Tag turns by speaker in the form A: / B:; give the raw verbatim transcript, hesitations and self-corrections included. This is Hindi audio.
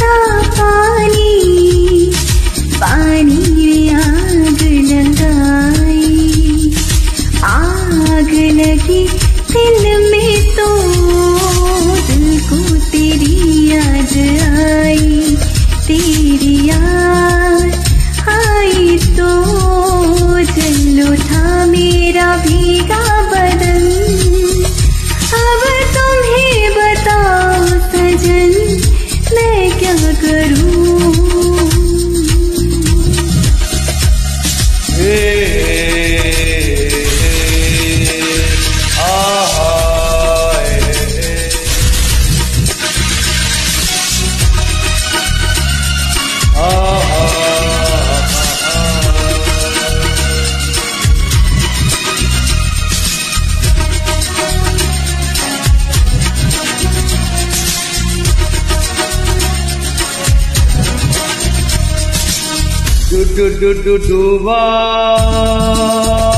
A: सा पानी, पानी में आग लगाई, आग लगी दिल में तो दिल को तेरी याद आई, तेरी याद आई तो जल उठा मेरा भीगा बदन। अब तुम्हें बताओ सजन मैं क्या करूं।
B: Do do do do do